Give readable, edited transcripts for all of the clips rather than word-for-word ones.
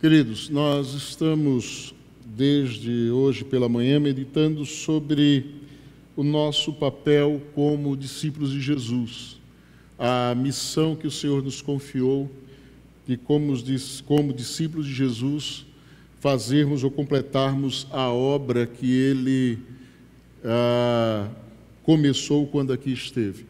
Queridos, nós estamos desde hoje pela manhã meditando sobre o nosso papel como discípulos de Jesus, a missão que o Senhor nos confiou de como discípulos de Jesus fazermos ou completarmos a obra que Ele começou quando aqui esteve.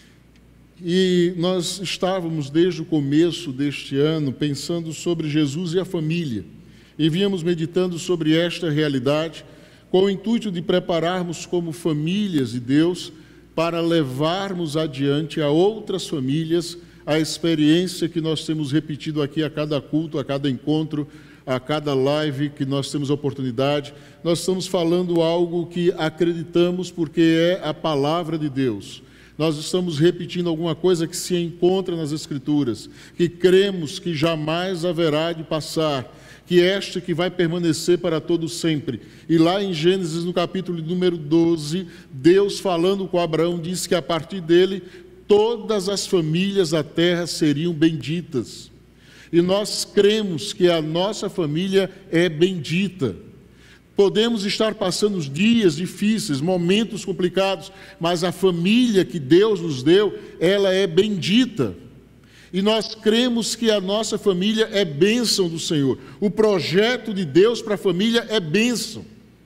E nós estávamos desde o começo deste ano pensando sobre Jesus e a família, e vínhamos meditando sobre esta realidade com o intuito de prepararmos como famílias de Deus para levarmos adiante a outras famílias a experiência que nós temos repetido aqui a cada culto, a cada encontro, a cada live que nós temos a oportunidade. Nós estamos falando algo que acreditamos porque é a palavra de Deus. Nós estamos repetindo alguma coisa que se encontra nas Escrituras, que cremos que jamais haverá de passar, que esta que vai permanecer para todo sempre. E lá em Gênesis, no capítulo número 12, Deus falando com Abraão, diz que a partir dele, todas as famílias da terra seriam benditas. E nós cremos que a nossa família é bendita. Podemos estar passando dias difíceis, momentos complicados, mas a família que Deus nos deu, ela é bendita. E nós cremos que a nossa família é bênção do Senhor. O projeto de Deus para a família é bênção.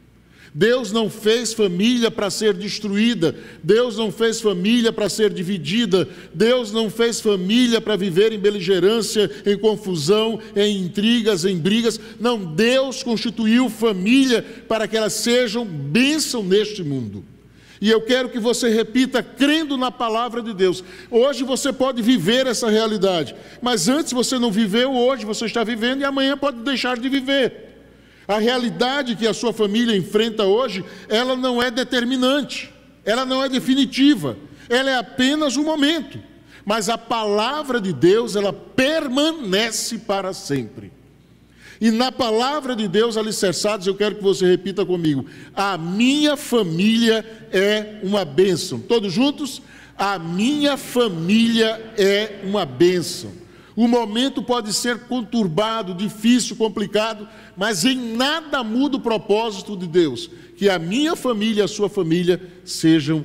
Deus não fez família para ser destruída, Deus não fez família para ser dividida, Deus não fez família para viver em beligerância, em confusão, em intrigas, em brigas. Não, Deus constituiu família para que elas sejam bênção neste mundo. E eu quero que você repita, crendo na palavra de Deus. Hoje você pode viver essa realidade, mas antes você não viveu, hoje você está vivendo e amanhã pode deixar de viver. A realidade que a sua família enfrenta hoje, ela não é determinante, ela não é definitiva, ela é apenas um momento. Mas a palavra de Deus, ela permanece para sempre. E na palavra de Deus, alicerçados, eu quero que você repita comigo: a minha família é uma bênção. Todos juntos? A minha família é uma bênção. O momento pode ser conturbado, difícil, complicado, mas em nada muda o propósito de Deus, que a minha família e a sua família sejam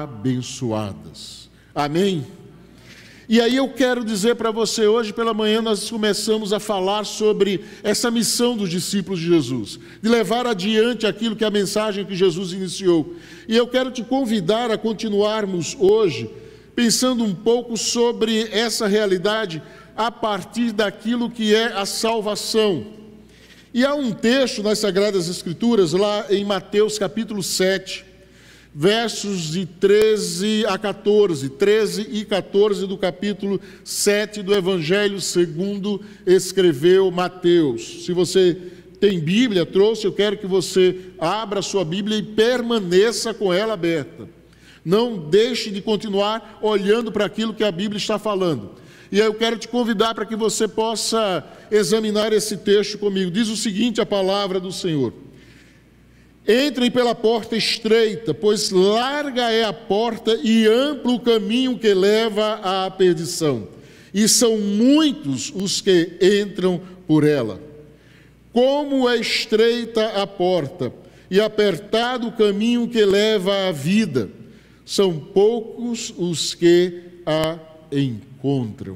abençoadas. Amém? E aí eu quero dizer para você, hoje pela manhã nós começamos a falar sobre essa missão dos discípulos de Jesus, de levar adiante aquilo que é a mensagem que Jesus iniciou. E eu quero te convidar a continuarmos hoje, pensando um pouco sobre essa realidade, a partir daquilo que é a salvação. E há um texto nas Sagradas Escrituras, lá em Mateus capítulo 7, versos de 13 a 14, 13 e 14 do capítulo 7 do Evangelho segundo escreveu Mateus. Se você tem Bíblia, trouxe, eu quero que você abra a sua Bíblia e permaneça com ela aberta. Não deixe de continuar olhando para aquilo que a Bíblia está falando. E eu quero te convidar para que você possa examinar esse texto comigo. Diz o seguinte, a palavra do Senhor: entrem pela porta estreita, pois larga é a porta e amplo o caminho que leva à perdição, e são muitos os que entram por ela. Como é estreita a porta e apertado o caminho que leva à vida, são poucos os que a encontram.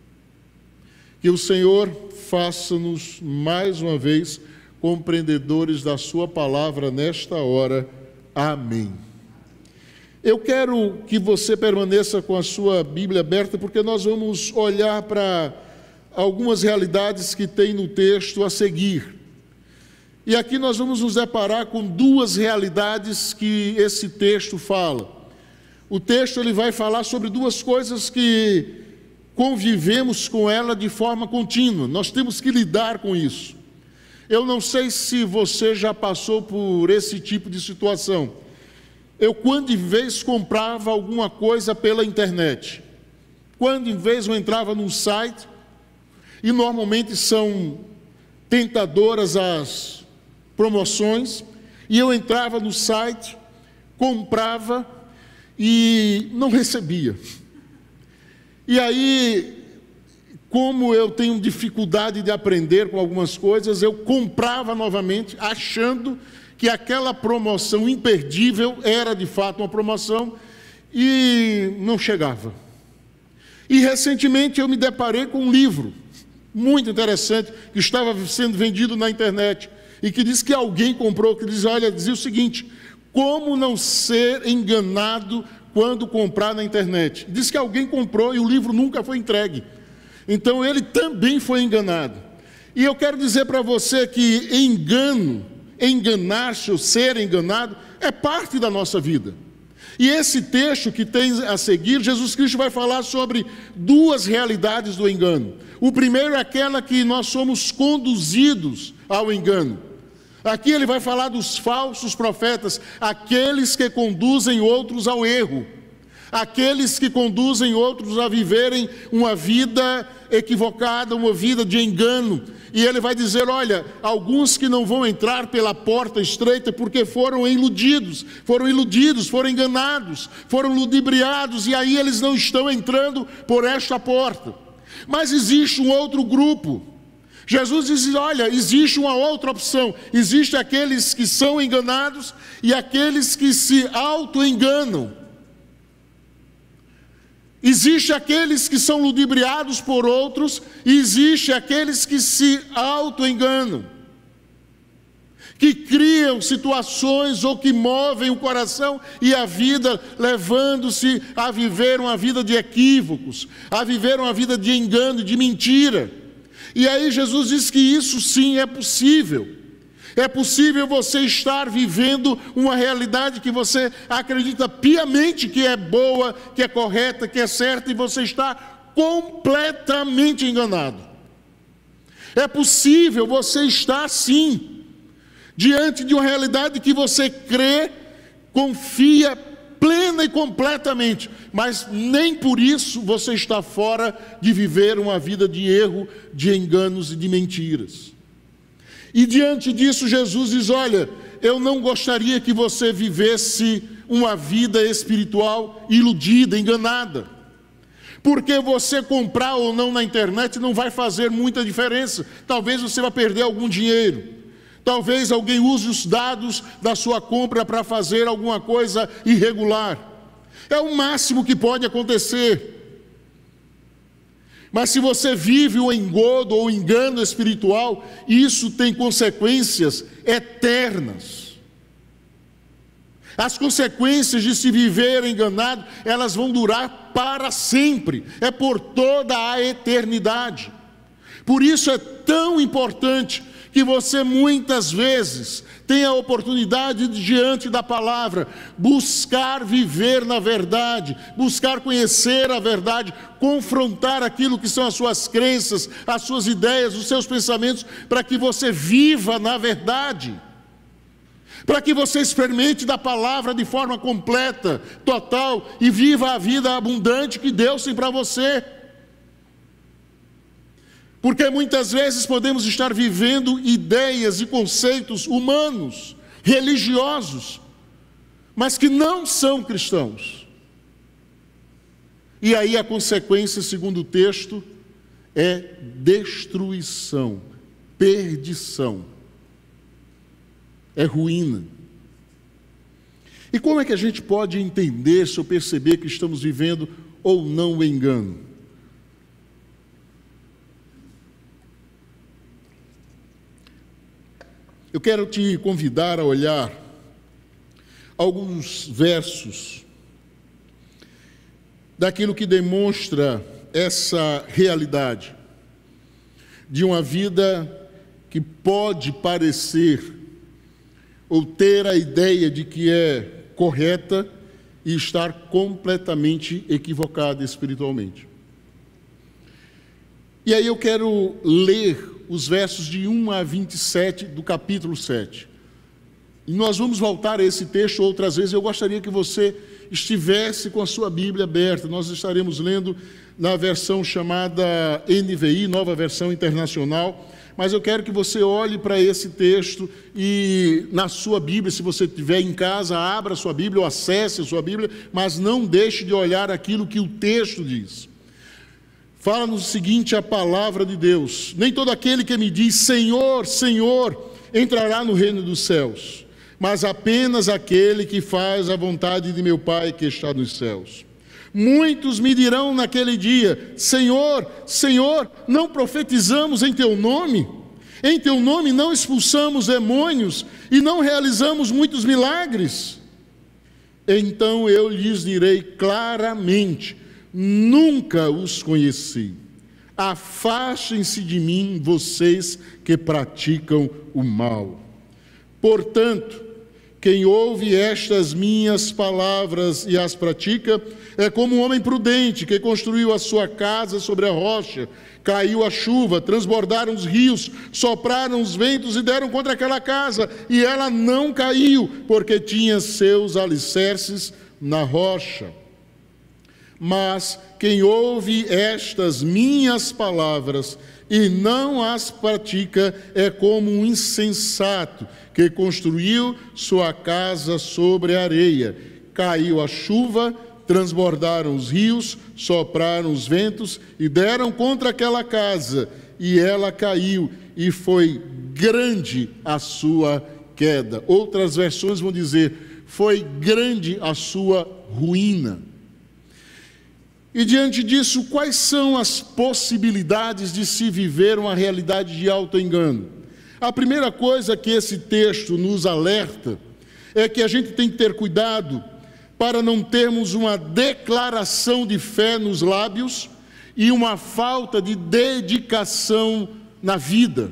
Que o Senhor faça-nos mais uma vez compreendedores da sua palavra nesta hora. Amém. Eu quero que você permaneça com a sua Bíblia aberta, porque nós vamos olhar para algumas realidades que tem no texto a seguir. E aqui nós vamos nos deparar com duas realidades que esse texto fala. O texto ele vai falar sobre duas coisas que convivemos com ela de forma contínua. Nós temos que lidar com isso. Eu não sei se você já passou por esse tipo de situação. Eu, quando em vez, comprava alguma coisa pela internet. Quando em vez eu entrava num site, e normalmente são tentadoras as promoções, e eu entrava no site, comprava e não recebia. E aí como eu tenho dificuldade de aprender com algumas coisas, eu comprava novamente, achando que aquela promoção imperdível era de fato uma promoção, e não chegava. E recentemente eu me deparei com um livro muito interessante que estava sendo vendido na internet e que diz que alguém comprou, que dizia o seguinte: como não ser enganado quando comprar na internet. Diz que alguém comprou e o livro nunca foi entregue. Então ele também foi enganado. E eu quero dizer para você que engano, enganar-se ou ser enganado, é parte da nossa vida. E esse texto que tem a seguir, Jesus Cristo vai falar sobre duas realidades do engano. O primeiro é aquela que nós somos conduzidos ao engano. Aqui ele vai falar dos falsos profetas, aqueles que conduzem outros ao erro, aqueles que conduzem outros a viverem uma vida equivocada, uma vida de engano. E ele vai dizer: olha, alguns que não vão entrar pela porta estreita porque foram iludidos, foram enganados, foram ludibriados, e aí eles não estão entrando por esta porta. Mas existe um outro grupo. Jesus diz: olha, existe uma outra opção. Existem aqueles que são enganados e aqueles que se auto-enganam. Existem aqueles que são ludibriados por outros, e existem aqueles que se auto-enganam, que criam situações ou que movem o coração e a vida, levando-se a viver uma vida de equívocos, a viver uma vida de engano, de mentira. E aí Jesus diz que isso sim é possível. É possível você estar vivendo uma realidade que você acredita piamente que é boa, que é correta, que é certa, e você está completamente enganado. É possível você estar sim diante de uma realidade que você crê, confia plena e completamente, mas nem por isso você está fora de viver uma vida de erro, de enganos e de mentiras. E diante disso Jesus diz: olha, eu não gostaria que você vivesse uma vida espiritual iludida, enganada, porque você comprar ou não na internet não vai fazer muita diferença. Talvez você vá perder algum dinheiro, talvez alguém use os dados da sua compra para fazer alguma coisa irregular. É o máximo que pode acontecer. Mas se você vive o engodo ou o engano espiritual, isso tem consequências eternas. As consequências de se viver enganado, elas vão durar para sempre, é por toda a eternidade. Por isso é tão importante que você muitas vezes tenha a oportunidade de, diante da palavra, buscar viver na verdade, buscar conhecer a verdade, confrontar aquilo que são as suas crenças, as suas ideias, os seus pensamentos, para que você viva na verdade, para que você experimente da palavra de forma completa, total, e viva a vida abundante que Deus tem para você. Porque muitas vezes podemos estar vivendo ideias e conceitos humanos, religiosos, mas que não são cristãos. E aí a consequência, segundo o texto, é destruição, perdição, é ruína. E como é que a gente pode entender, se eu perceber que estamos vivendo ou não o engano? Eu quero te convidar a olhar alguns versos daquilo que demonstra essa realidade de uma vida que pode parecer ou ter a ideia de que é correta e estar completamente equivocada espiritualmente. E aí eu quero ler os versos de 1 a 27 do capítulo 7. E nós vamos voltar a esse texto outras vezes. Eu gostaria que você estivesse com a sua Bíblia aberta. Nós estaremos lendo na versão chamada NVI, Nova Versão Internacional. Mas eu quero que você olhe para esse texto e na sua Bíblia, se você estiver em casa, abra a sua Bíblia ou acesse a sua Bíblia, mas não deixe de olhar aquilo que o texto diz. fala-nos o seguinte a palavra de Deus: nem todo aquele que me diz Senhor, Senhor, entrará no reino dos céus, mas apenas aquele que faz a vontade de meu Pai que está nos céus. Muitos me dirão naquele dia: Senhor, Senhor, não profetizamos em teu nome? Em teu nome não expulsamos demônios e não realizamos muitos milagres? Então eu lhes direi claramente: nunca os conheci. Afastem-se de mim, vocês que praticam o mal. Portanto, quem ouve estas minhas palavras e as pratica é como um homem prudente que construiu a sua casa sobre a rocha. Caiu a chuva, transbordaram os rios, sopraram os ventos e deram contra aquela casa, e ela não caiu, porque tinha seus alicerces na rocha. Mas quem ouve estas minhas palavras e não as pratica é como um insensato que construiu sua casa sobre a areia. Caiu a chuva, transbordaram os rios, sopraram os ventos e deram contra aquela casa, e ela caiu, e foi grande a sua queda. Outras versões vão dizer: foi grande a sua ruína. E diante disso, quais são as possibilidades de se viver uma realidade de autoengano? A primeira coisa que esse texto nos alerta é que a gente tem que ter cuidado para não termos uma declaração de fé nos lábios e uma falta de dedicação na vida.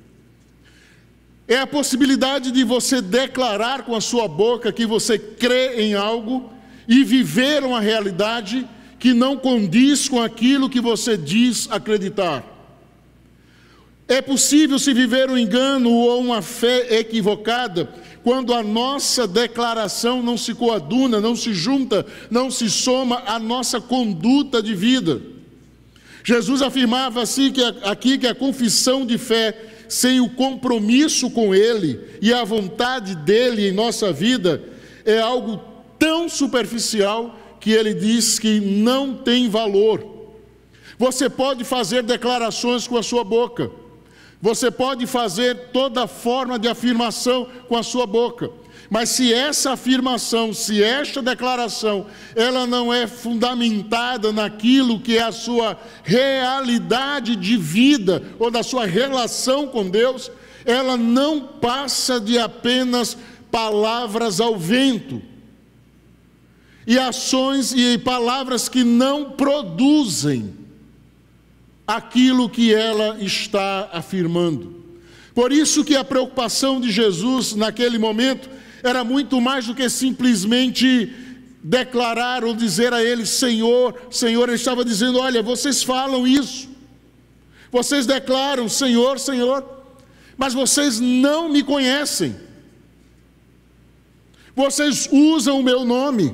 É a possibilidade de você declarar com a sua boca que você crê em algo e viver uma realidade que não condiz com aquilo que você diz acreditar. É possível se viver um engano ou uma fé equivocada quando a nossa declaração não se coaduna, não se junta, não se soma à nossa conduta de vida. Jesus afirmava assim aqui que a confissão de fé sem o compromisso com Ele e a vontade dEle em nossa vida é algo tão superficial que Ele diz que não tem valor. Você pode fazer declarações com a sua boca, você pode fazer toda forma de afirmação com a sua boca, mas se essa afirmação, se esta declaração, ela não é fundamentada naquilo que é a sua realidade de vida ou da sua relação com Deus, ela não passa de apenas palavras ao vento e ações e palavras que não produzem aquilo que ela está afirmando. Por isso que a preocupação de Jesus naquele momento era muito mais do que simplesmente declarar ou dizer a ele Senhor, Senhor. Ele estava dizendo: olha, vocês falam isso, vocês declaram Senhor, Senhor, mas vocês não me conhecem, vocês usam o meu nome,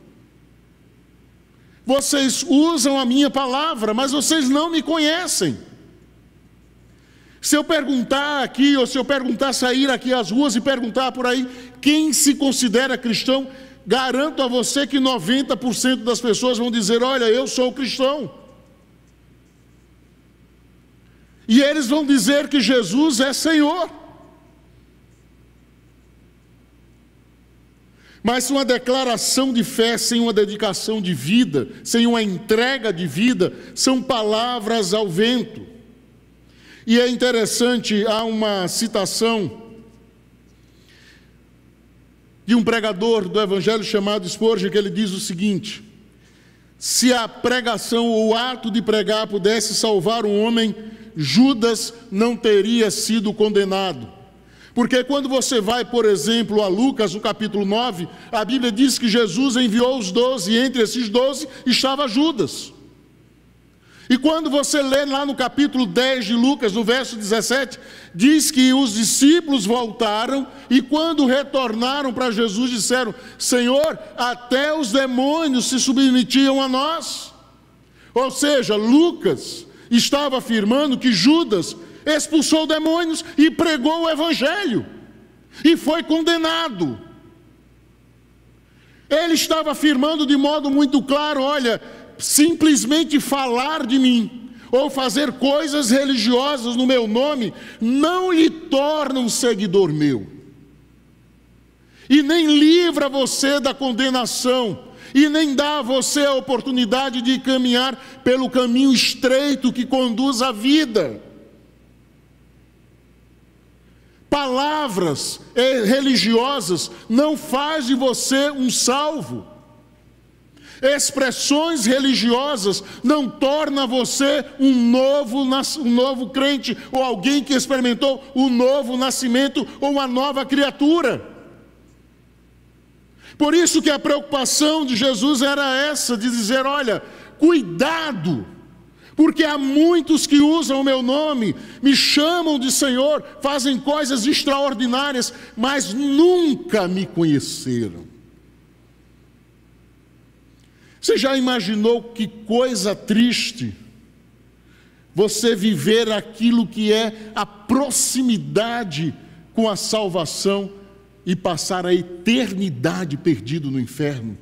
vocês usam a minha palavra, mas vocês não me conhecem. Se eu perguntar aqui, ou se eu perguntar, sair aqui às ruas e perguntar por aí, quem se considera cristão, garanto a você que 90% das pessoas vão dizer: olha, eu sou cristão. E eles vão dizer que Jesus é Senhor. Mas uma declaração de fé sem uma dedicação de vida, sem uma entrega de vida, são palavras ao vento. E é interessante, há uma citação de um pregador do Evangelho chamado Spurgeon, que ele diz o seguinte: se a pregação ou o ato de pregar pudesse salvar um homem, Judas não teria sido condenado. Porque quando você vai, por exemplo, a Lucas, no capítulo 9, a Bíblia diz que Jesus enviou os 12, e entre esses 12 estava Judas. E quando você lê lá no capítulo 10 de Lucas, no verso 17, diz que os discípulos voltaram e quando retornaram para Jesus disseram: Senhor, até os demônios se submetiam a nós. Ou seja, Lucas estava afirmando que Judas expulsou demônios e pregou o Evangelho e foi condenado. Ele estava afirmando de modo muito claro: olha, simplesmente falar de mim, ou fazer coisas religiosas no meu nome, não lhe torna um seguidor meu. E nem livra você da condenação, e nem dá a você a oportunidade de caminhar pelo caminho estreito que conduz à vida. Palavras religiosas não faz de você um salvo. Expressões religiosas não torna você um novo crente, ou alguém que experimentou um novo nascimento, ou uma nova criatura. Por isso que a preocupação de Jesus era essa, de dizer, olha, cuidado, porque há muitos que usam o meu nome, me chamam de Senhor, fazem coisas extraordinárias, mas nunca me conheceram. Você já imaginou que coisa triste você viver aquilo que é a proximidade com a salvação e passar a eternidade perdido no inferno?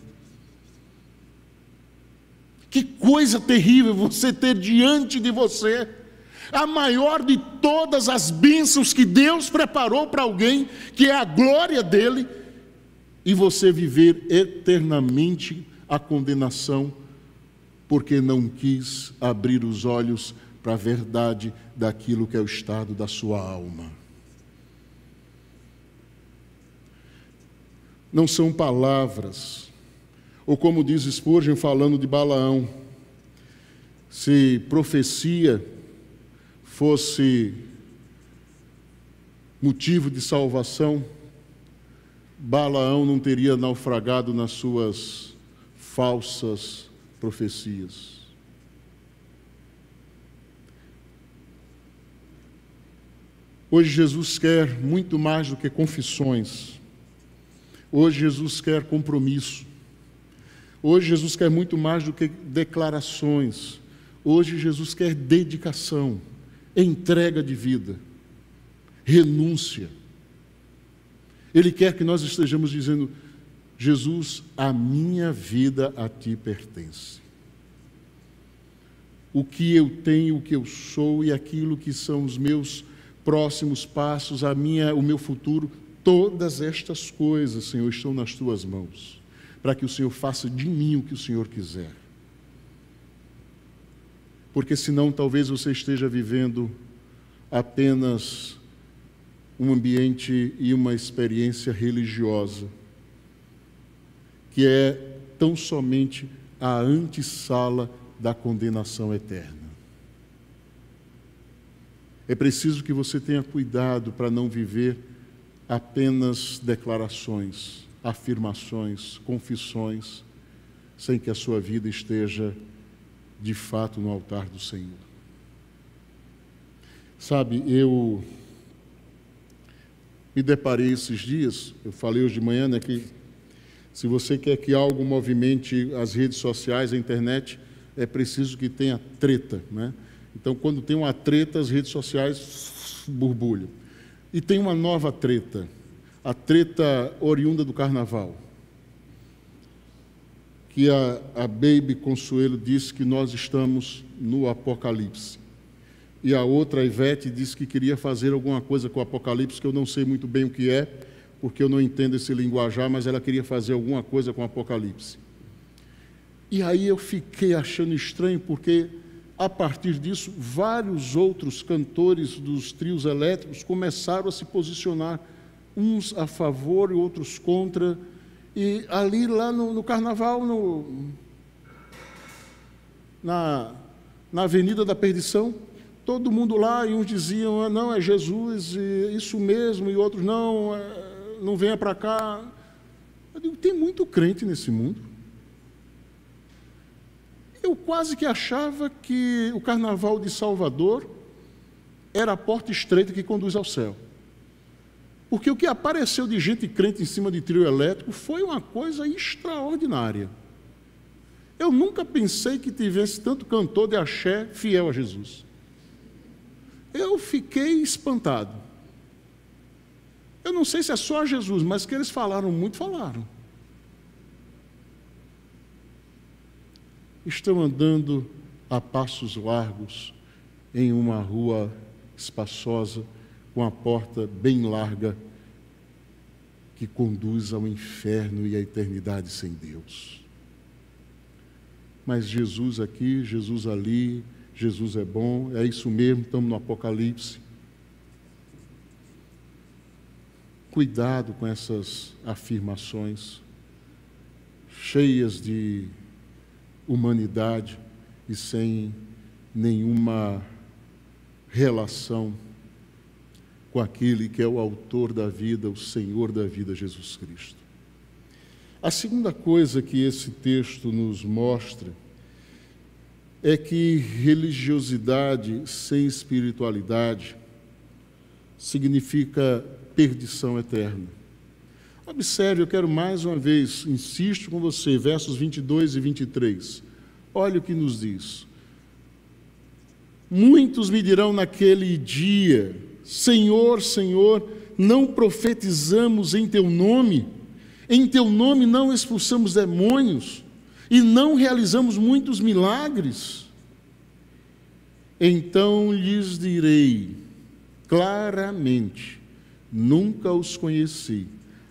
Que coisa terrível você ter diante de você a maior de todas as bênçãos que Deus preparou para alguém, que é a glória dele, e você viver eternamente a condenação, porque não quis abrir os olhos para a verdade daquilo que é o estado da sua alma. Não são palavras, ou como diz Spurgeon falando de Balaão, se profecia fosse motivo de salvação, Balaão não teria naufragado nas suas falsas profecias. Hoje Jesus quer muito mais do que confissões. Hoje Jesus quer compromisso. Hoje Jesus quer muito mais do que declarações. Hoje Jesus quer dedicação, entrega de vida, renúncia. Ele quer que nós estejamos dizendo, Jesus, a minha vida a ti pertence. O que eu tenho, o que eu sou e aquilo que são os meus próximos passos, o meu futuro, todas estas coisas, Senhor, estão nas tuas mãos, para que o Senhor faça de mim o que o Senhor quiser. Porque senão talvez você esteja vivendo apenas um ambiente e uma experiência religiosa, que é tão somente a antessala da condenação eterna. É preciso que você tenha cuidado para não viver apenas declarações, afirmações, confissões, sem que a sua vida esteja de fato no altar do Senhor. Sabe, eu me deparei esses dias, eu falei hoje de manhã, né, que se você quer que algo movimente as redes sociais, a internet, é preciso que tenha treta, né? Então, quando tem uma treta, as redes sociais borbulham. E tem uma nova treta, a treta oriunda do carnaval, que a Baby Consuelo disse que nós estamos no Apocalipse. E a outra, a Ivete, disse que queria fazer alguma coisa com o Apocalipse, que eu não sei muito bem o que é, porque eu não entendo esse linguajar, mas ela queria fazer alguma coisa com o Apocalipse. E aí eu fiquei achando estranho, porque a partir disso, vários outros cantores dos trios elétricos começaram a se posicionar, uns a favor e outros contra. E ali, lá no carnaval, na Avenida da Perdição, todo mundo lá, e uns diziam, não, é Jesus, e isso mesmo, e outros, não venha para cá. Eu digo, tem muito crente nesse mundo. Eu quase que achava que o carnaval de Salvador era a porta estreita que conduz ao céu. Porque o que apareceu de gente crente em cima de trio elétrico foi uma coisa extraordinária. Eu nunca pensei que tivesse tanto cantor de axé fiel a Jesus. Eu fiquei espantado. Eu não sei se é só a Jesus, mas que eles falaram muito, falaram. Estão andando a passos largos, em uma rua espaçosa, com a porta bem larga, que conduz ao inferno e à eternidade sem Deus. Mas Jesus aqui, Jesus ali, Jesus é bom, é isso mesmo, estamos no Apocalipse. Cuidado com essas afirmações cheias de humanidade e sem nenhuma relação com aquele que é o autor da vida, o Senhor da vida, Jesus Cristo. A segunda coisa que esse texto nos mostra é que religiosidade sem espiritualidade significa perdição eterna. Observe, eu quero mais uma vez, insisto com você, versos 22 e 23. Olha o que nos diz. Muitos me dirão naquele dia: Senhor, Senhor, não profetizamos em Teu nome? Em Teu nome não expulsamos demônios? E não realizamos muitos milagres? Então lhes direi claramente: nunca os conheci.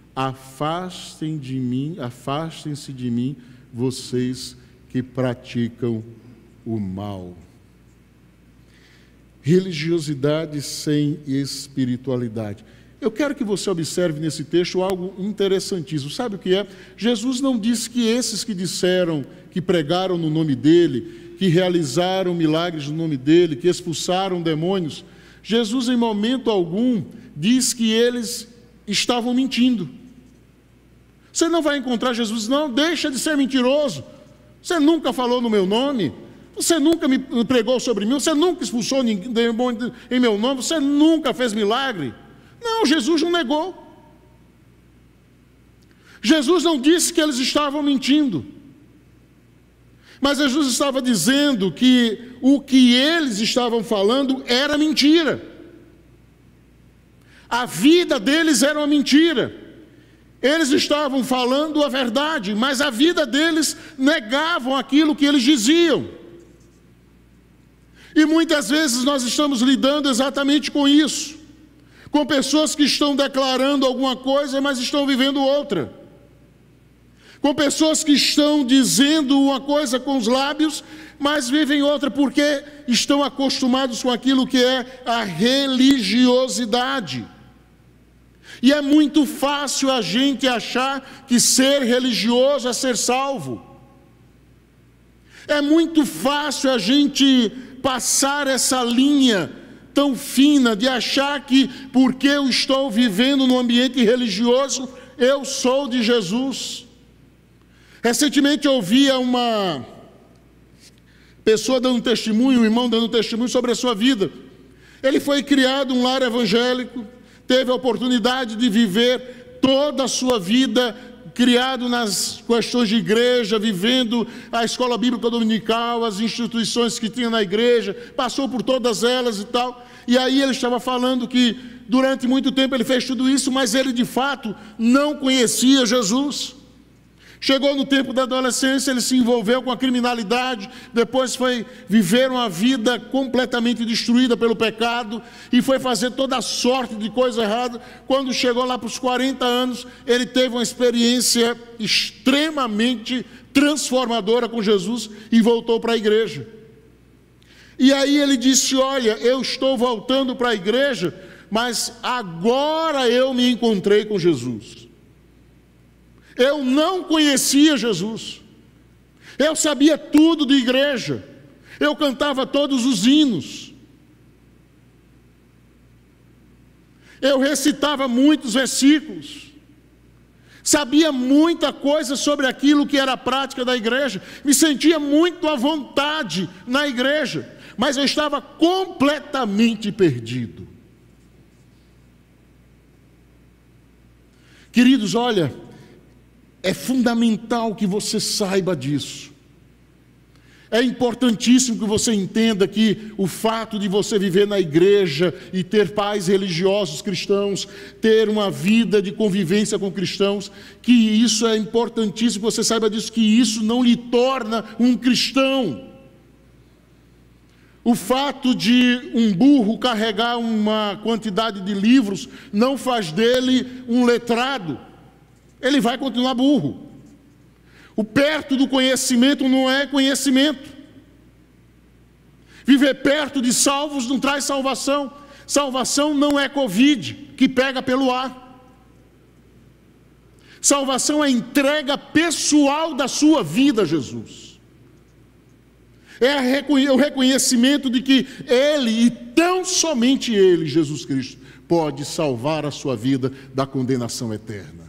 Afastem-se de mim, vocês que praticam o mal. Religiosidade sem espiritualidade. Eu quero que você observe nesse texto algo interessantíssimo. Sabe o que é? Jesus não disse que esses que disseram, que pregaram no nome dele, que realizaram milagres no nome dele, que expulsaram demônios, Jesus em momento algum diz que eles estavam mentindo. Você não vai encontrar Jesus, não, deixa de ser mentiroso. Você nunca falou no meu nome, você nunca me pregou sobre mim, você nunca expulsou ninguém em meu nome, você nunca fez milagre. Não, Jesus não negou. Jesus não disse que eles estavam mentindo. Mas Jesus estava dizendo que o que eles estavam falando era mentira. A vida deles era uma mentira. Eles estavam falando a verdade, mas a vida deles negavam aquilo que eles diziam. E muitas vezes nós estamos lidando exatamente com isso, com pessoas que estão declarando alguma coisa, mas estão vivendo outra. Com pessoas que estão dizendo uma coisa com os lábios, mas vivem outra, porque estão acostumados com aquilo que é a religiosidade. E é muito fácil a gente achar que ser religioso é ser salvo. É muito fácil a gente passar essa linha tão fina de achar que porque eu estou vivendo num ambiente religioso, eu sou de Jesus. Recentemente eu ouvia uma pessoa dando testemunho, um irmão dando testemunho sobre a sua vida. Ele foi criado em um lar evangélico, teve a oportunidade de viver toda a sua vida criado nas questões de igreja, vivendo a escola bíblica dominical, as instituições que tinha na igreja, passou por todas elas e tal. E aí ele estava falando que durante muito tempo ele fez tudo isso, mas ele de fato não conhecia Jesus. Chegou no tempo da adolescência, ele se envolveu com a criminalidade, depois foi viver uma vida completamente destruída pelo pecado e foi fazer toda a sorte de coisa errada. Quando chegou lá para os 40 anos, ele teve uma experiência extremamente transformadora com Jesus e voltou para a igreja. E aí ele disse: olha, eu estou voltando para a igreja, mas agora eu me encontrei com Jesus. Eu não conhecia Jesus. Eu sabia tudo de igreja. Eu cantava todos os hinos. Eu recitava muitos versículos. Sabia muita coisa sobre aquilo que era a prática da igreja. Me sentia muito à vontade na igreja. Mas eu estava completamente perdido. Queridos, olha, é fundamental que você saiba disso. É importantíssimo que você entenda que o fato de você viver na igreja e ter pais religiosos cristãos, ter uma vida de convivência com cristãos, que isso é importantíssimo que você saiba disso, que isso não lhe torna um cristão. O fato de um burro carregar uma quantidade de livros não faz dele um letrado. Ele vai continuar burro. O perto do conhecimento não é conhecimento. Viver perto de salvos não traz salvação. Salvação não é Covid, que pega pelo ar. Salvação é a entrega pessoal da sua vida a Jesus. É o reconhecimento de que Ele, e tão somente Ele, Jesus Cristo, pode salvar a sua vida da condenação eterna.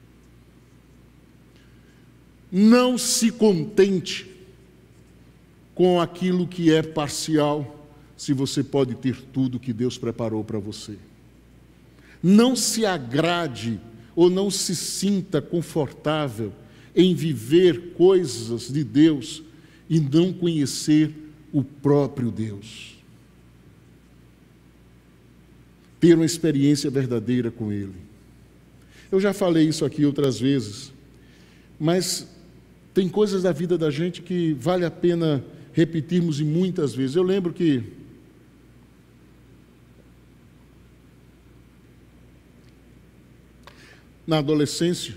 Não se contente com aquilo que é parcial, se você pode ter tudo que Deus preparou para você. Não se agrade ou não se sinta confortável em viver coisas de Deus e não conhecer o próprio Deus. Ter uma experiência verdadeira com Ele. Eu já falei isso aqui outras vezes, mas tem coisas da vida da gente que vale a pena repetirmos e muitas vezes. Eu lembro que na adolescência,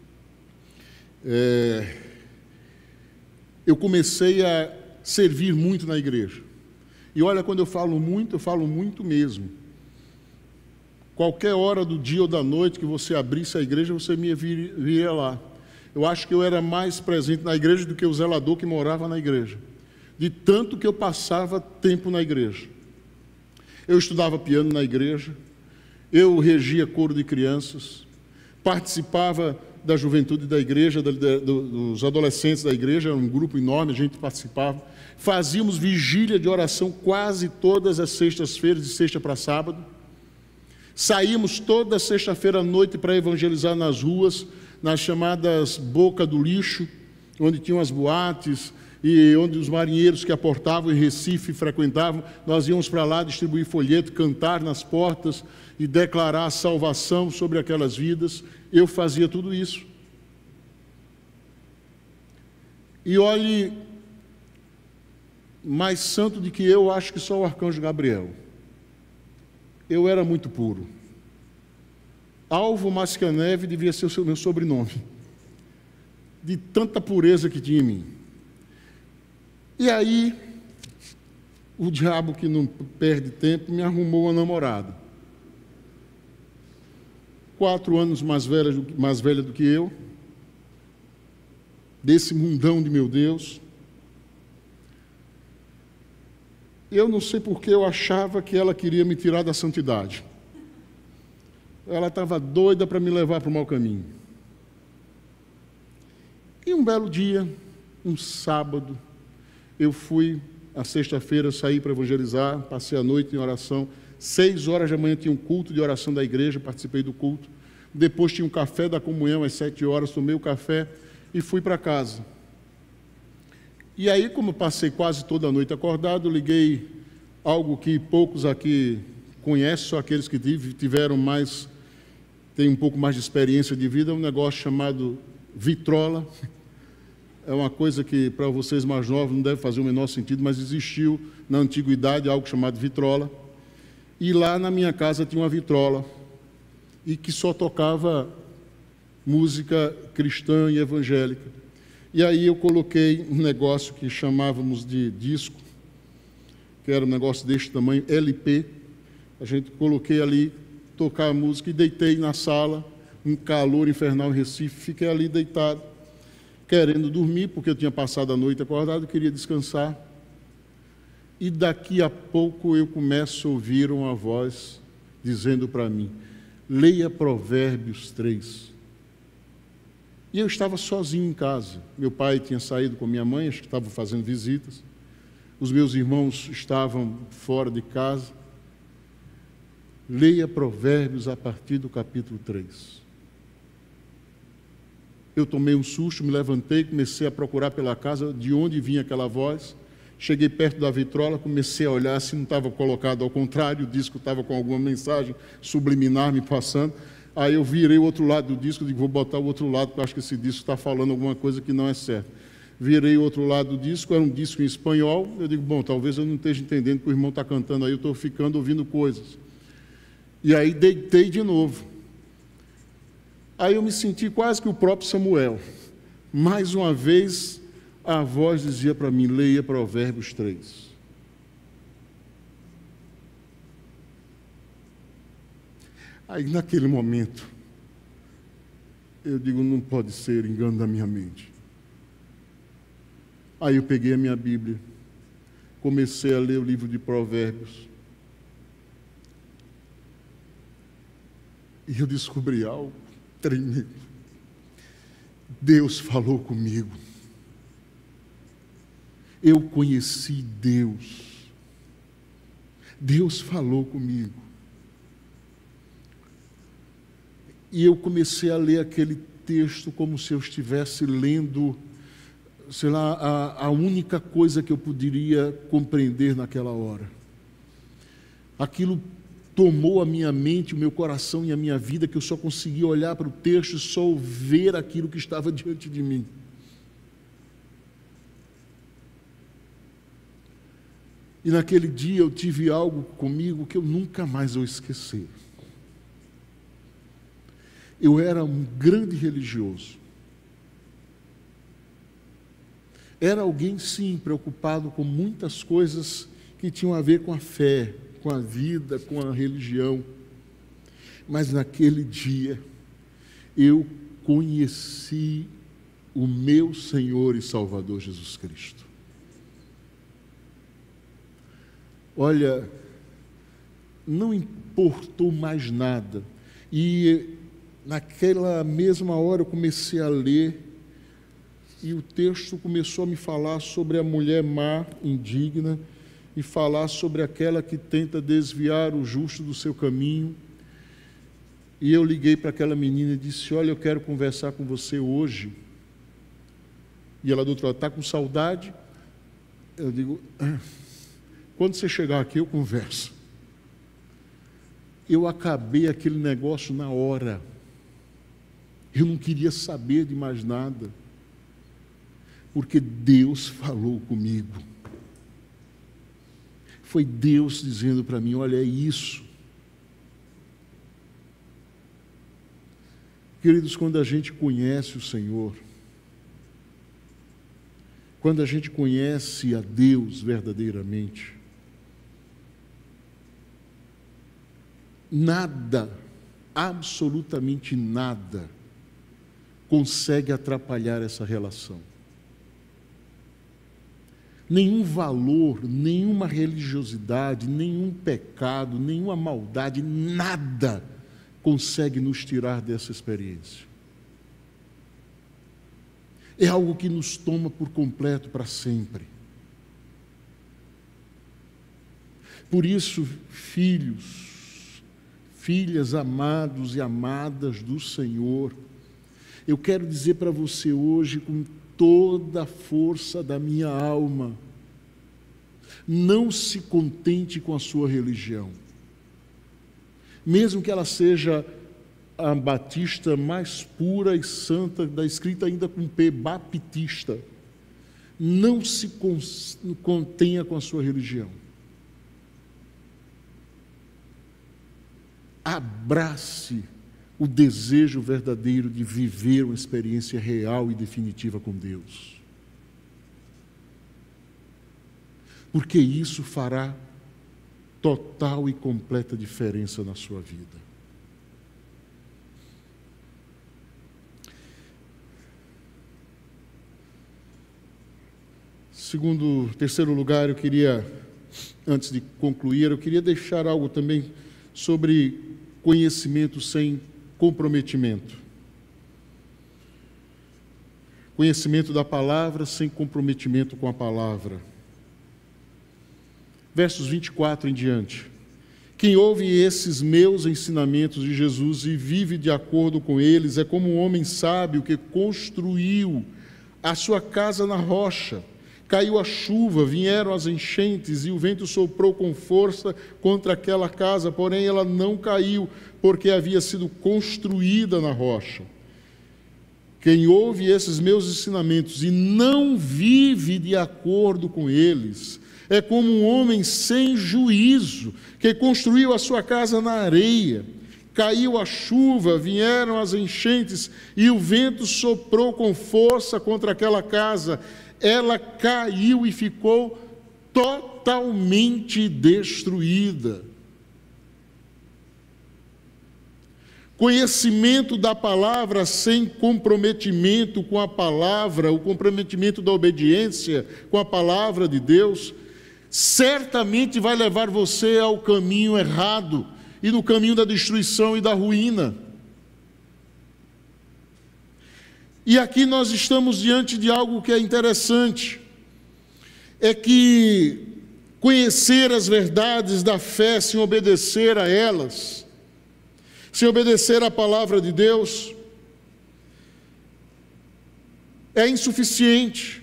eu comecei a servir muito na igreja. E olha, quando eu falo muito mesmo. Qualquer hora do dia ou da noite que você abrisse a igreja, você me viria lá. Eu acho que eu era mais presente na igreja do que o zelador que morava na igreja. De tanto que eu passava tempo na igreja. Eu estudava piano na igreja, eu regia coro de crianças, participava da juventude da igreja, dos adolescentes da igreja, era um grupo enorme, a gente participava. Fazíamos vigília de oração quase todas as sextas-feiras, de sexta para sábado. Saímos toda sexta-feira à noite para evangelizar nas ruas, nas chamadas boca do lixo, onde tinham as boates e onde os marinheiros que aportavam em Recife frequentavam. Nós íamos para lá distribuir folheto, cantar nas portas e declarar a salvação sobre aquelas vidas. Eu fazia tudo isso. E olhe, mais santo do que eu, acho que só o arcanjo Gabriel. Eu era muito puro. Alvo Mascaneve devia ser o meu sobrenome, de tanta pureza que tinha em mim. E aí, o diabo, que não perde tempo, me arrumou uma namorada. 4 anos mais velha do que eu, desse mundão de meu Deus. Eu não sei porque eu achava que ela queria me tirar da santidade. Ela estava doida para me levar para o mau caminho. E um belo dia, um sábado, eu fui, à sexta-feira, saí para evangelizar, passei a noite em oração. 6 horas da manhã tinha um culto de oração da igreja, participei do culto. Depois tinha um café da comunhão às 7 horas, tomei o café e fui para casa. E aí, como eu passei quase toda a noite acordado, liguei algo que poucos aqui conhecem, só aqueles que tiveram mais, têm um pouco mais de experiência de vida, um negócio chamado vitrola. É uma coisa que para vocês mais novos não deve fazer o menor sentido, mas existiu na antiguidade algo chamado vitrola. E lá na minha casa tinha uma vitrola, e que só tocava música cristã e evangélica. E aí eu coloquei um negócio que chamávamos de disco, que era um negócio deste tamanho, LP. Coloquei ali, tocar a música, e deitei na sala, um calor infernal em Recife, fiquei ali deitado, querendo dormir, porque eu tinha passado a noite acordado, queria descansar. E daqui a pouco eu começo a ouvir uma voz dizendo para mim: leia Provérbios 3. E eu estava sozinho em casa. Meu pai tinha saído com minha mãe, acho que estava fazendo visitas. Os meus irmãos estavam fora de casa. Leia Provérbios a partir do capítulo 3. Eu tomei um susto, me levantei, comecei a procurar pela casa de onde vinha aquela voz. Cheguei perto da vitrola, comecei a olhar se não estava colocado ao contrário, o disco estava com alguma mensagem subliminar me passando. Aí eu virei o outro lado do disco e digo, vou botar o outro lado, porque eu acho que esse disco está falando alguma coisa que não é certa. virei o outro lado do disco, era um disco em espanhol. Eu digo, bom, talvez eu não esteja entendendo o que o irmão está cantando aí, eu estou ficando ouvindo coisas. E aí deitei de novo. Aí eu me senti quase que o próprio Samuel. Mais uma vez, a voz dizia para mim, leia Provérbios 3. Aí naquele momento, eu digo, não pode ser engano da minha mente. Aí eu peguei a minha Bíblia, comecei a ler o livro de Provérbios. E eu descobri algo tremendo. Deus falou comigo. Eu conheci Deus. Deus falou comigo. E eu comecei a ler aquele texto como se eu estivesse lendo, sei lá, a única coisa que eu poderia compreender naquela hora. Aquilo tomou a minha mente, o meu coração e a minha vida, que eu só conseguia olhar para o texto e só ver aquilo que estava diante de mim. E naquele dia eu tive algo comigo que eu nunca mais vou esquecer. Eu era um grande religioso. Era alguém, sim, preocupado com muitas coisas que tinham a ver com a fé, com a vida, com a religião. Mas naquele dia, eu conheci o meu Senhor e Salvador Jesus Cristo. Olha, não importou mais nada. E naquela mesma hora eu comecei a ler, e o texto começou a me falar sobre a mulher má, indigna, e falar sobre aquela que tenta desviar o justo do seu caminho. E eu liguei para aquela menina e disse, olha, eu quero conversar com você hoje. E ela do outro lado, está com saudade? Eu digo, quando você chegar aqui eu converso. Eu acabei aquele negócio na hora. Eu não queria saber de mais nada. Porque Deus falou comigo. Foi Deus dizendo para mim, olha, é isso. Queridos, quando a gente conhece o Senhor, quando a gente conhece a Deus verdadeiramente, nada, absolutamente nada, consegue atrapalhar essa relação. Nenhum valor, nenhuma religiosidade, nenhum pecado, nenhuma maldade, nada consegue nos tirar dessa experiência. É algo que nos toma por completo para sempre. Por isso, filhos, filhas amados e amadas do Senhor, eu quero dizer para você hoje, com toda a força da minha alma, não se contente com a sua religião. Mesmo que ela seja a batista mais pura e santa, escrita ainda com P, baptista, não se contenha com a sua religião. Abrace o desejo verdadeiro de viver uma experiência real e definitiva com Deus. Porque isso fará total e completa diferença na sua vida. Terceiro lugar, eu queria, antes de concluir, eu queria deixar algo também sobre conhecimento sem comprometimento. Conhecimento da palavra sem comprometimento com a palavra. Versos 24 em diante. Quem ouve esses meus ensinamentos de Jesus e vive de acordo com eles é como um homem sábio que construiu a sua casa na rocha. Caiu a chuva, vieram as enchentes e o vento soprou com força contra aquela casa, porém ela não caiu, porque havia sido construída na rocha. Quem ouve esses meus ensinamentos e não vive de acordo com eles, é como um homem sem juízo, que construiu a sua casa na areia. Caiu a chuva, vieram as enchentes, e o vento soprou com força contra aquela casa. Ela caiu e ficou totalmente destruída. Conhecimento da palavra sem comprometimento com a palavra, o comprometimento da obediência com a palavra de Deus, certamente vai levar você ao caminho errado e no caminho da destruição e da ruína. E aqui nós estamos diante de algo que é interessante, é que conhecer as verdades da fé sem obedecer a elas, sem obedecer à palavra de Deus, é insuficiente.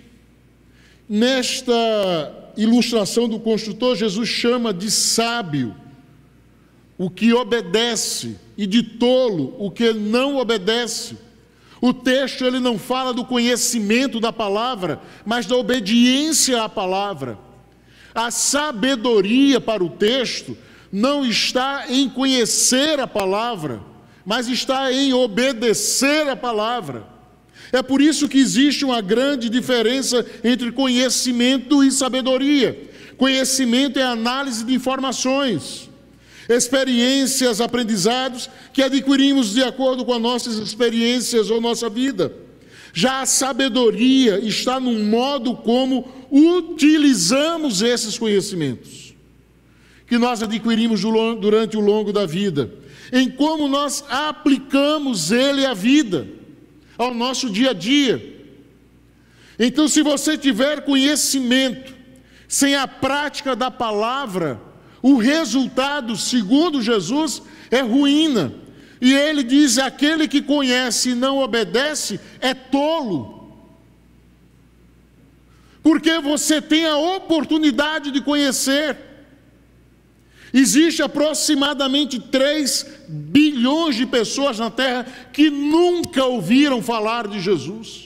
Nesta ilustração do construtor, Jesus chama de sábio o que obedece e de tolo o que não obedece. O texto ele não fala do conhecimento da palavra, mas da obediência à palavra. A sabedoria para o texto não está em conhecer a palavra, mas está em obedecer a palavra. É por isso que existe uma grande diferença entre conhecimento e sabedoria. Conhecimento é análise de informações, experiências, aprendizados que adquirimos de acordo com as nossas experiências ou nossa vida. Já a sabedoria está no modo como utilizamos esses conhecimentos que nós adquirimos durante o longo da vida, em como nós aplicamos ele à vida, ao nosso dia a dia. Então, se você tiver conhecimento sem a prática da palavra, o resultado, segundo Jesus, é ruína. E ele diz: aquele que conhece e não obedece é tolo. Porque você tem a oportunidade de conhecer. Existe aproximadamente 3 bilhões de pessoas na Terra que nunca ouviram falar de Jesus.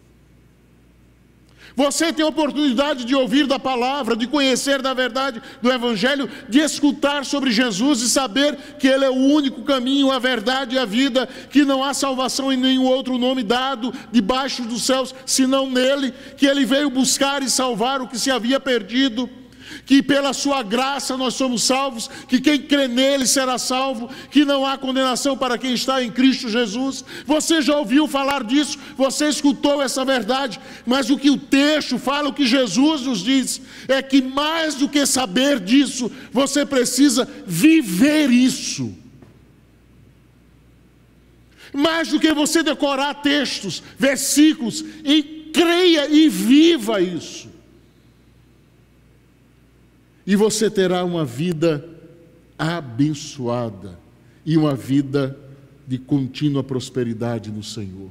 Você tem a oportunidade de ouvir da palavra, de conhecer da verdade do Evangelho, de escutar sobre Jesus e saber que Ele é o único caminho, a verdade e a vida, que não há salvação em nenhum outro nome dado debaixo dos céus, senão nele, que Ele veio buscar e salvar o que se havia perdido, que pela sua graça nós somos salvos, que quem crê nele será salvo, que não há condenação para quem está em Cristo Jesus. Você já ouviu falar disso, você escutou essa verdade, mas o que o texto fala, o que Jesus nos diz, é que mais do que saber disso, você precisa viver isso. Mais do que você decorar textos, versículos, e creia e viva isso. E você terá uma vida abençoada e uma vida de contínua prosperidade no Senhor.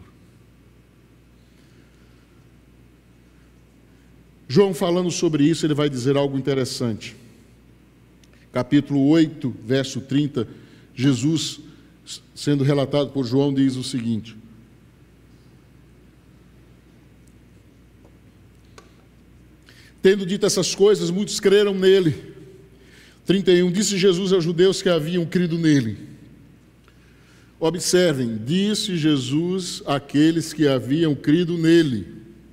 João, falando sobre isso, ele vai dizer algo interessante. Capítulo 8, verso 30, Jesus, sendo relatado por João, diz o seguinte: tendo dito essas coisas, muitos creram nele. 31, disse Jesus aos judeus que haviam crido nele. Observem, disse Jesus àqueles que haviam crido nele: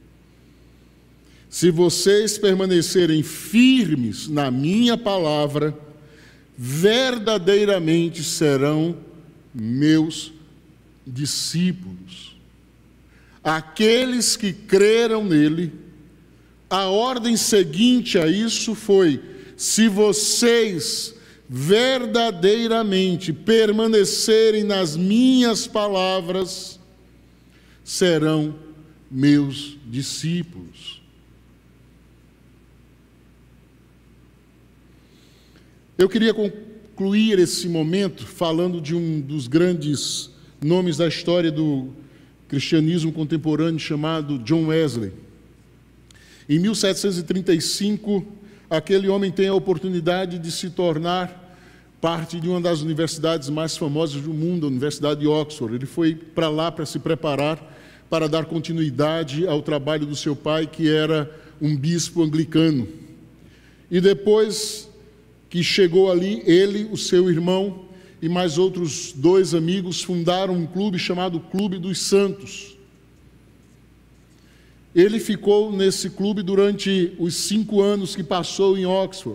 se vocês permanecerem firmes na minha palavra, verdadeiramente serão meus discípulos. Aqueles que creram nele, a ordem seguinte a isso foi: se vocês verdadeiramente permanecerem nas minhas palavras, serão meus discípulos. Eu queria concluir esse momento falando de um dos grandes nomes da história do cristianismo contemporâneo, chamado John Wesley. Em 1735, aquele homem tem a oportunidade de se tornar parte de uma das universidades mais famosas do mundo, a Universidade de Oxford. Ele foi para lá para se preparar para dar continuidade ao trabalho do seu pai, que era um bispo anglicano. E depois que chegou ali, ele, o seu irmão e mais outros 2 amigos fundaram um clube chamado Clube dos Santos. Ele ficou nesse clube durante os 5 anos que passou em Oxford.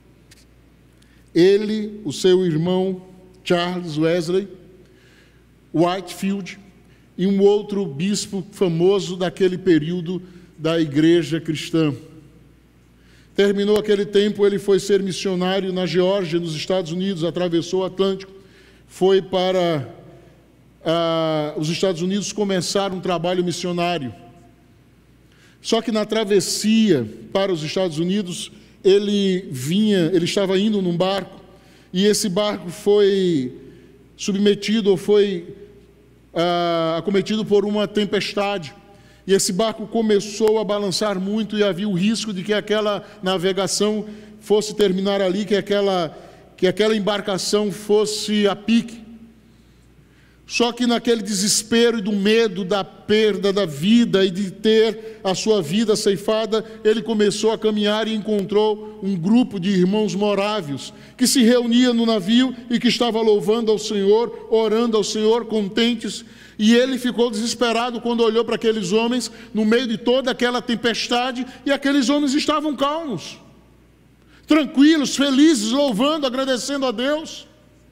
Ele, o seu irmão Charles Wesley, Whitefield e um outro bispo famoso daquele período da igreja cristã. Terminou aquele tempo, ele foi ser missionário na Geórgia, nos Estados Unidos, atravessou o Atlântico, foi para os Estados Unidos começar um trabalho missionário. Só que na travessia para os Estados Unidos, ele estava indo num barco, e esse barco foi submetido ou foi acometido por uma tempestade. E esse barco começou a balançar muito e havia o risco de que aquela navegação fosse terminar ali, que aquela embarcação fosse a pique. Só que naquele desespero e do medo da perda da vida e de ter a sua vida ceifada, ele começou a caminhar e encontrou um grupo de irmãos morávios que se reunia no navio e que estava louvando ao Senhor, orando ao Senhor, contentes. E ele ficou desesperado quando olhou para aqueles homens no meio de toda aquela tempestade, e aqueles homens estavam calmos, tranquilos, felizes, louvando, agradecendo a Deus.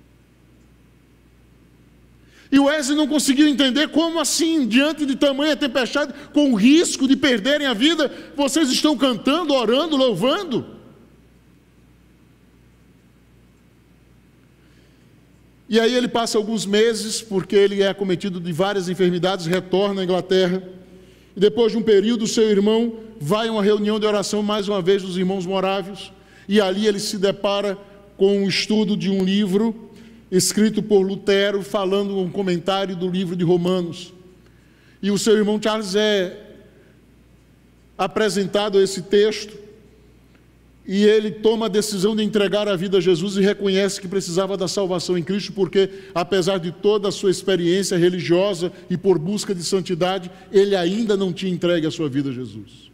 E o Wesley não conseguiu entender como assim, diante de tamanha tempestade, com o risco de perderem a vida, vocês estão cantando, orando, louvando. E aí ele passa alguns meses, porque ele é acometido de várias enfermidades, retorna à Inglaterra, e depois de um período, seu irmão vai a uma reunião de oração, mais uma vez, dos irmãos morávios, e ali ele se depara com o estudo de um livro escrito por Lutero, falando um comentário do livro de Romanos. E o seu irmão Charles é apresentado a esse texto, e ele toma a decisão de entregar a vida a Jesus e reconhece que precisava da salvação em Cristo, porque, apesar de toda a sua experiência religiosa e por busca de santidade, ele ainda não tinha entregue a sua vida a Jesus.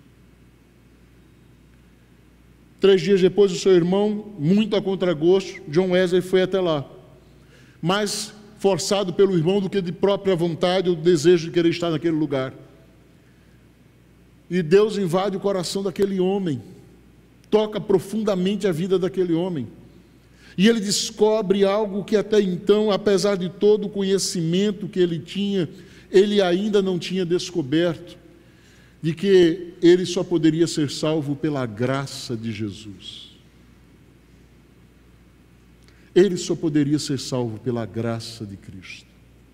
3 dias depois, o seu irmão, muito a contragosto, John Wesley, foi até lá, mais forçado pelo irmão do que de própria vontade ou desejo de querer estar naquele lugar. E Deus invade o coração daquele homem, toca profundamente a vida daquele homem, e ele descobre algo que até então, apesar de todo o conhecimento que ele tinha, ele ainda não tinha descoberto, de que ele só poderia ser salvo pela graça de Jesus. Ele só poderia ser salvo pela graça de Cristo.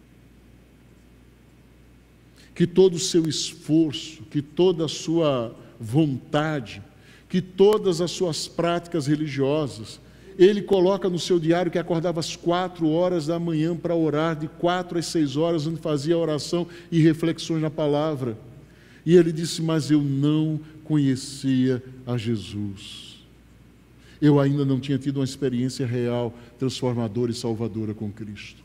Que todo o seu esforço, que toda a sua vontade, que todas as suas práticas religiosas, ele coloca no seu diário que acordava às 4 horas da manhã para orar, de 4 às 6 horas, onde fazia oração e reflexões na palavra. E ele disse: mas eu não conhecia a Jesus. Eu ainda não tinha tido uma experiência real, transformadora e salvadora com Cristo.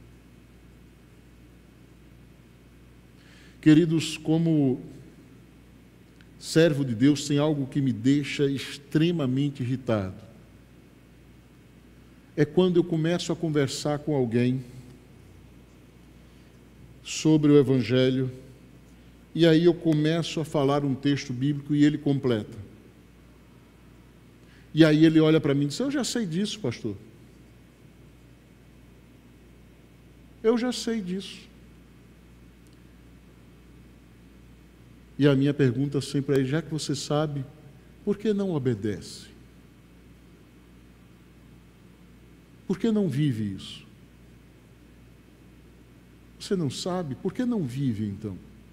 Queridos, como servo de Deus, tem algo que me deixa extremamente irritado. É quando eu começo a conversar com alguém sobre o Evangelho, e aí eu começo a falar um texto bíblico e ele completa. E aí ele olha para mim e diz: eu já sei disso, pastor. Eu já sei disso. E a minha pergunta sempre é: já que você sabe, por que não obedece? Por que não vive isso? Você não sabe, por que não vive então?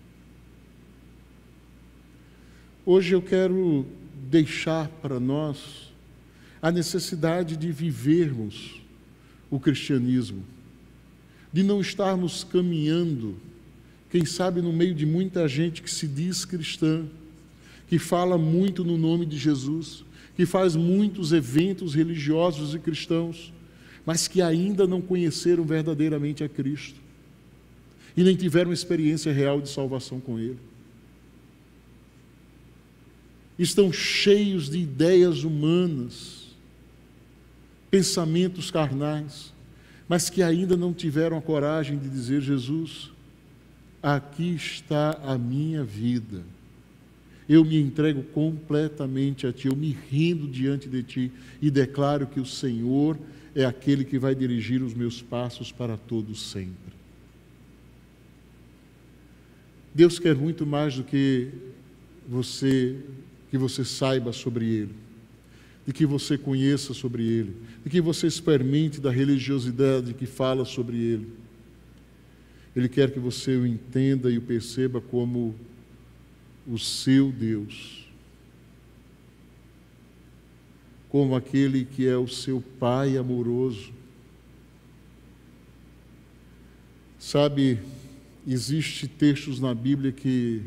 Hoje eu quero deixar para nós a necessidade de vivermos o cristianismo, de não estarmos caminhando, quem sabe no meio de muita gente que se diz cristã, que fala muito no nome de Jesus, que faz muitos eventos religiosos e cristãos, mas que ainda não conheceram verdadeiramente a Cristo. e nem tiveram experiência real de salvação com Ele. Estão cheios de ideias humanas, pensamentos carnais, mas que ainda não tiveram a coragem de dizer: Jesus, aqui está a minha vida, eu me entrego completamente a Ti, eu me rendo diante de Ti e declaro que o Senhor é aquele que vai dirigir os meus passos para todo sempre. Deus quer muito mais do que você saiba sobre Ele, de que você conheça sobre Ele, de que você experimente da religiosidade que fala sobre Ele. Ele quer que você o entenda e o perceba como o seu Deus, como aquele que é o seu Pai amoroso. Sabe, existem textos na Bíblia que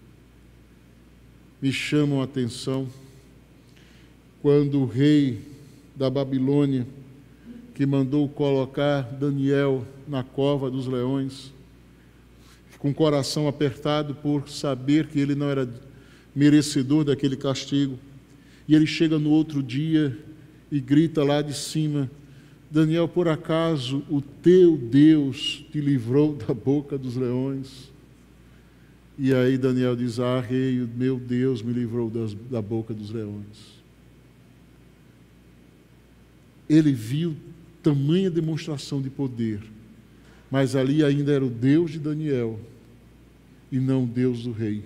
me chamam a atenção. Quando o rei da Babilônia, que mandou colocar Daniel na cova dos leões, com o coração apertado por saber que ele não era merecedor daquele castigo, e ele chega no outro dia e grita lá de cima: Daniel, por acaso o teu Deus te livrou da boca dos leões? E aí Daniel diz: ah, rei, o meu Deus me livrou da boca dos leões. Ele viu tamanha demonstração de poder, mas ali ainda era o Deus de Daniel e não o Deus do rei.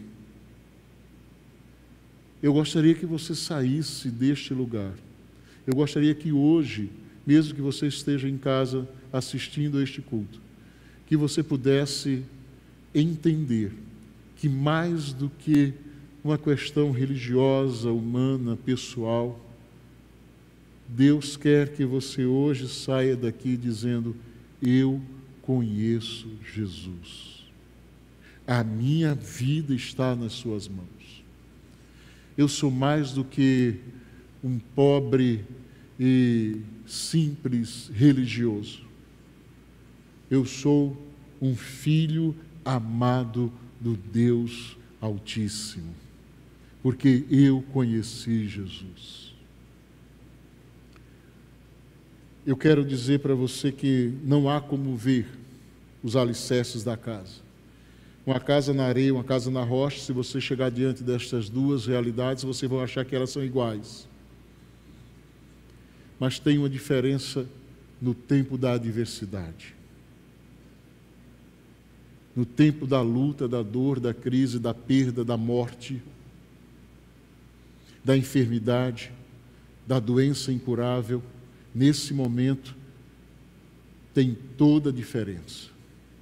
Eu gostaria que você saísse deste lugar. Eu gostaria que hoje, mesmo que você esteja em casa assistindo a este culto, que você pudesse entender que mais do que uma questão religiosa, humana, pessoal, Deus quer que você hoje saia daqui dizendo: eu conheço Jesus. A minha vida está nas suas mãos. Eu sou mais do que um pobre e simples religioso. Eu sou um filho amado do Deus Altíssimo, porque eu conheci Jesus. Eu quero dizer para você que não há como ver os alicerces da casa. Uma casa na areia, uma casa na rocha, se você chegar diante destas duas realidades, você vai achar que elas são iguais. Mas tem uma diferença no tempo da adversidade. No tempo da luta, da dor, da crise, da perda, da morte, da enfermidade, da doença incurável, nesse momento, tem toda a diferença.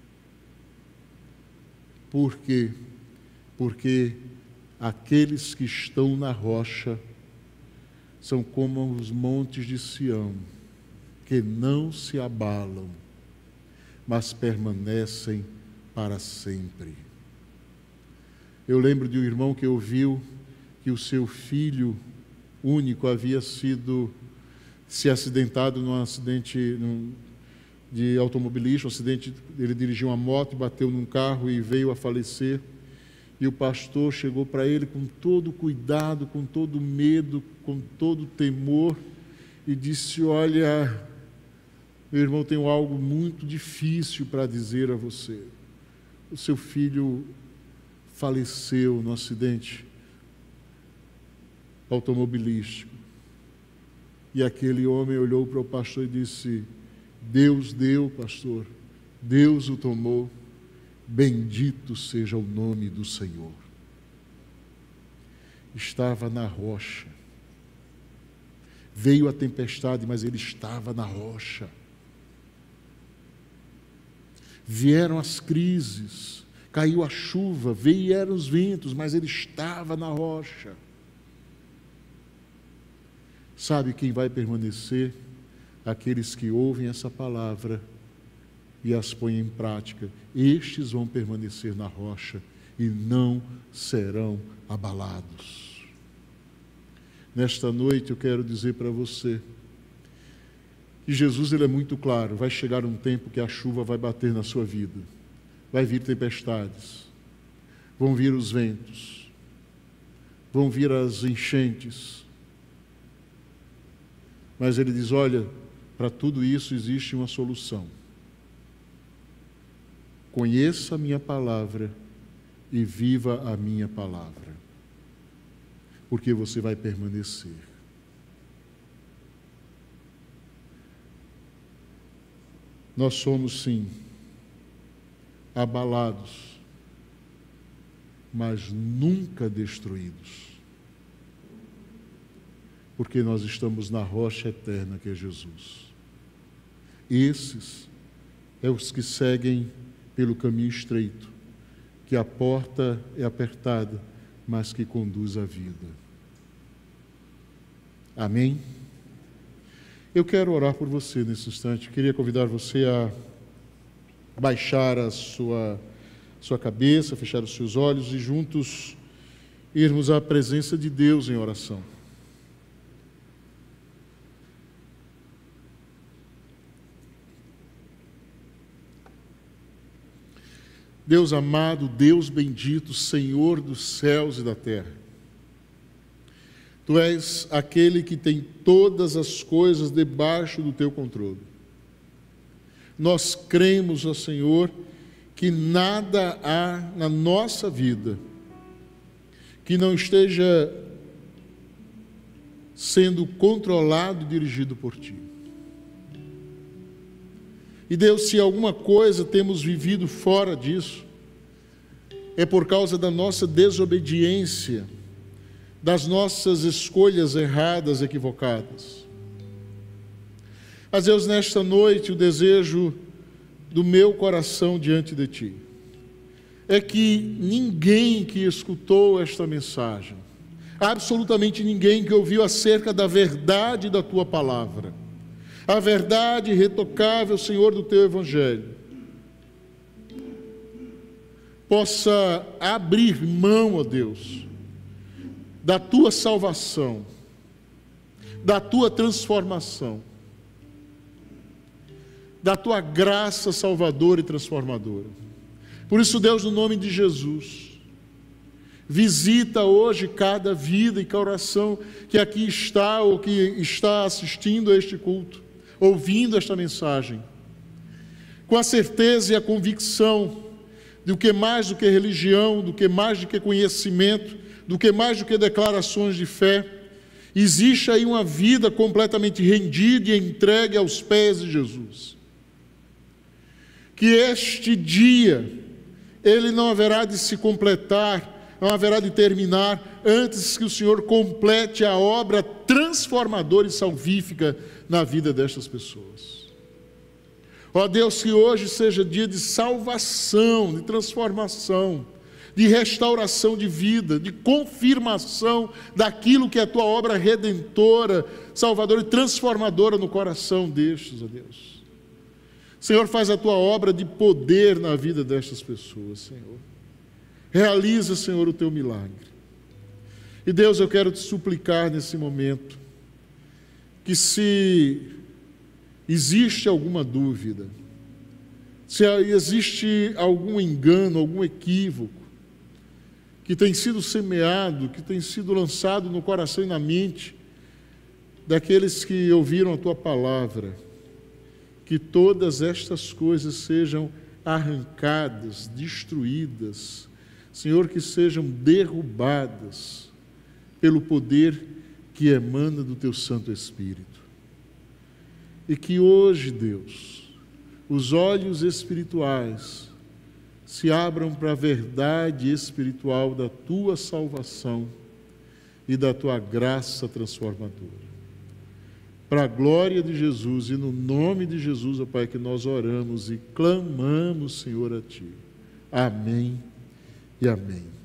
Por quê? Porque aqueles que estão na rocha são como os montes de Sião, que não se abalam, mas permanecem para sempre. Eu lembro de um irmão que ouviu que o seu filho único havia se acidentado num acidente de automobilístico, ele dirigiu uma moto, bateu num carro e veio a falecer. E o pastor chegou para ele com todo cuidado, com todo medo, com todo temor, e disse: olha, meu irmão, tenho algo muito difícil para dizer a você. O seu filho faleceu no acidente automobilístico. E aquele homem olhou para o pastor e disse: Deus deu, pastor, Deus o tomou, bendito seja o nome do Senhor. Estava na rocha. Veio a tempestade, mas ele estava na rocha. Vieram as crises, caiu a chuva, vieram os ventos, mas ele estava na rocha. Sabe quem vai permanecer? Aqueles que ouvem essa palavra e as põem em prática. Estes vão permanecer na rocha e não serão abalados. Nesta noite eu quero dizer para você que Jesus, ele é muito claro: vai chegar um tempo que a chuva vai bater na sua vida, vai vir tempestades, vão vir os ventos, vão vir as enchentes. Mas ele diz: olha, para tudo isso existe uma solução. Conheça a minha palavra e viva a minha palavra, porque você vai permanecer. Nós somos, sim, abalados, mas nunca destruídos, porque nós estamos na rocha eterna que é Jesus. Esses é os que seguem pelo caminho estreito, que a porta é apertada, mas que conduz à vida. Amém? Eu quero orar por você nesse instante. Queria convidar você a baixar a sua cabeça, fechar os seus olhos e juntos irmos à presença de Deus em oração. Deus amado, Deus bendito, Senhor dos céus e da terra, Tu és aquele que tem todas as coisas debaixo do Teu controle. Nós cremos, ó Senhor, que nada há na nossa vida que não esteja sendo controlado e dirigido por Ti. E Deus, se alguma coisa temos vivido fora disso, é por causa da nossa desobediência, das nossas escolhas erradas, equivocadas. Mas Deus, nesta noite, o desejo do meu coração diante de Ti é que ninguém que escutou esta mensagem, absolutamente ninguém que ouviu acerca da verdade da Tua palavra, a verdade irretocável, Senhor, do Teu Evangelho, possa abrir mão, ó Deus, da Tua salvação, da Tua transformação, da Tua graça salvadora e transformadora. Por isso, Deus, no nome de Jesus, visita hoje cada vida e coração que aqui está ou que está assistindo a este culto, ouvindo esta mensagem, com a certeza e a convicção do que mais do que religião, do que mais do que conhecimento, do que mais do que declarações de fé, existe aí uma vida completamente rendida e entregue aos pés de Jesus. Que este dia, ele não haverá de se completar, não haverá de terminar, antes que o Senhor complete a obra transformadora e salvífica na vida destas pessoas. Ó Deus, que hoje seja dia de salvação, de transformação, de restauração de vida, de confirmação daquilo que é a Tua obra redentora, salvadora e transformadora no coração destes, ó Deus. Senhor, faz a Tua obra de poder na vida destas pessoas, Senhor. Realiza, Senhor, o Teu milagre. E Deus, eu quero Te suplicar nesse momento, que se existe alguma dúvida, se existe algum engano, algum equívoco, que tem sido semeado, que tem sido lançado no coração e na mente daqueles que ouviram a Tua palavra, que todas estas coisas sejam arrancadas, destruídas, Senhor, que sejam derrubadas pelo poder que emana do Teu Santo Espírito. E que hoje, Deus, os olhos espirituais se abram para a verdade espiritual da Tua salvação e da Tua graça transformadora. Para a glória de Jesus e no nome de Jesus, ó Pai, que nós oramos e clamamos, Senhor, a Ti. Amém e amém.